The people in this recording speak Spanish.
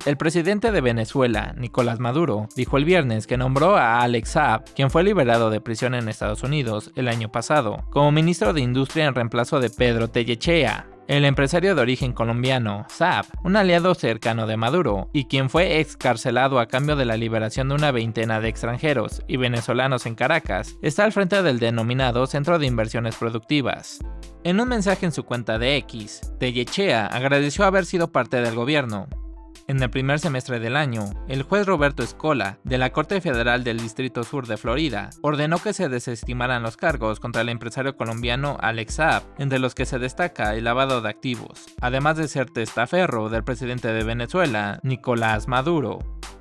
El presidente de Venezuela, Nicolás Maduro, dijo el viernes que nombró a Alex Saab, quien fue liberado de prisión en Estados Unidos el año pasado, como ministro de Industria en reemplazo de Pedro Tellechea, el empresario de origen colombiano, Saab, un aliado cercano de Maduro, y quien fue excarcelado a cambio de la liberación de una veintena de extranjeros y venezolanos en Caracas, está al frente del denominado Centro de Inversiones Productivas. En un mensaje en su cuenta de X, Tellechea agradeció haber sido parte del gobierno. En el primer semestre del año, el juez Roberto Escola, de la Corte Federal del Distrito Sur de Florida, ordenó que se desestimaran los cargos contra el empresario colombiano Alex Saab, entre los que se destaca el lavado de activos, además de ser testaferro del presidente de Venezuela, Nicolás Maduro.